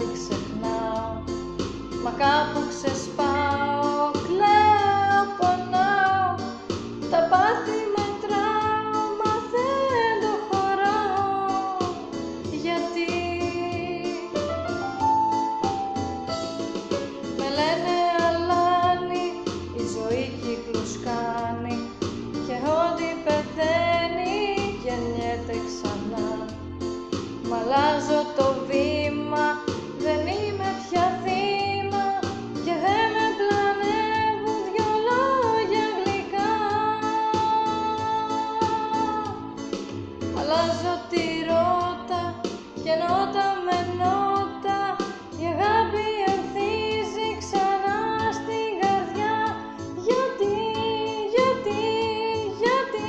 κάτι ξεχνάω, μα κάπου ξεσπάω, κλαίω, πονάω, τα πάθη μετράω, μα δεν το χωράω. Γιατί με λένε αλάνι, η ζωή κύκλους κάνει και ό,τι πεθαίνει γεννιέται ξανά. Μ' αλλάζω το βήμα, δεν είμαι πια θύμα και δεν με πλανεύουν δυο λόγια γλυκά. Αλλάζω τη ρότα και νότα με νότα, η αγάπη ανθίζει ξανά στην καρδιά. Γιατί, γιατί, γιατί.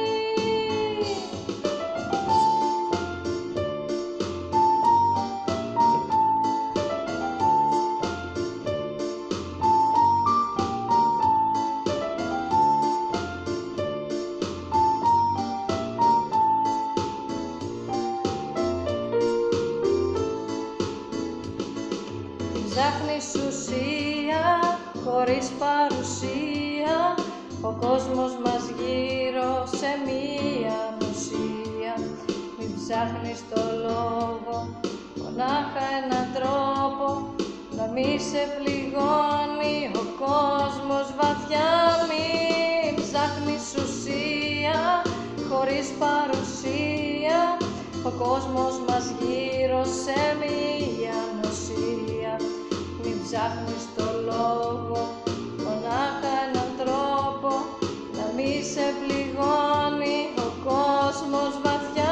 Ψάχνεις ουσία χωρίς παρουσία, ο κόσμος μας γύρω σε μία ανοσία. Μην ψάχνεις το λόγο, μονάχα έναν τρόπο να μη σε πληγώνει ο κόσμος βαθιά. Μην ψάχνεις ουσία χωρίς παρουσία, ο κόσμος μας γύρω σε μία ανοσία. Μην ψάχνεις το λόγο, μονάχα έναν τρόπο να μη σε πληγώνει ο κόσμος βαθιά.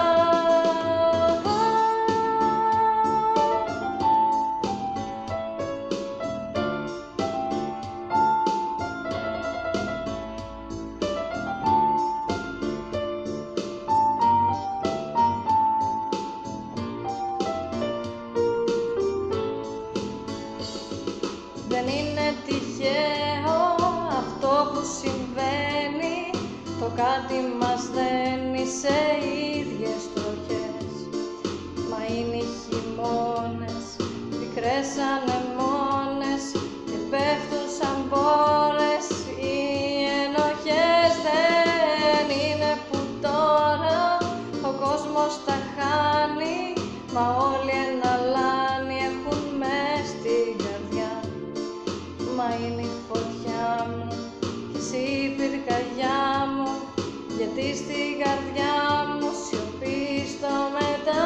Δεν είναι τυχαίο αυτό που συμβαίνει, το κάτι μας δένει σε ίδιες τροχές. Μα είναι οι χειμώνες, πικρές ανεμόνες και πέφτουν σαν μπόρες οι ενοχές. Δεν είναι που τώρα ο κόσμος τα χάνει, μα όλοι ένα αλάνι έχουν μες στην καρδιά. Μα είναι η φωτιά μου και εσύ η πυρκαγιά μου, γιατί στην καρδιά μου σιωπή στο μετά.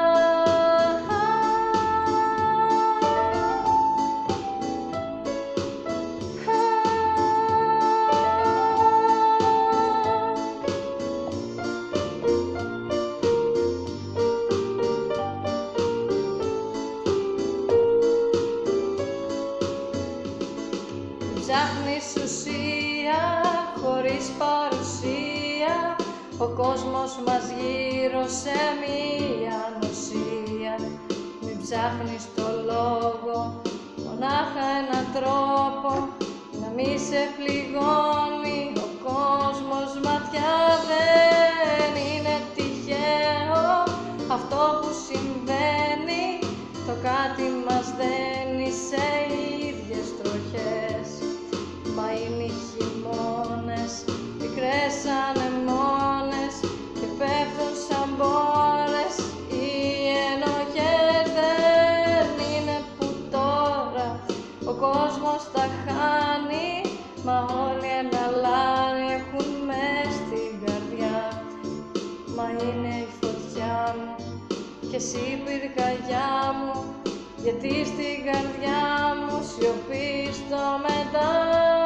Ψάχνεις ουσία χωρίς παρουσία, ο κόσμος μας γύρω σε μία ανοσία. Μην ψάχνεις το λόγο, μονάχα έναν τρόπο να μη σε πληγώνει ο κόσμος ματιά. Δεν είναι τυχαίο αυτό που συμβαίνει, το κάτι μας δένει σε ίδιες τροχές. Μα είναι οι χειμώνες, πικρές ανεμόνες και πέφτουν σαν μπόρες οι ενοχές. Δεν είναι που τώρα ο κόσμος τα χάνει, μα όλοι ένα αλάνι έχουν μες στην καρδιά. Μα είναι η φωτιά μου και εσύ η πυρκαγιά μου, γιατί στην καρδιά μου σιωπή στο μετά.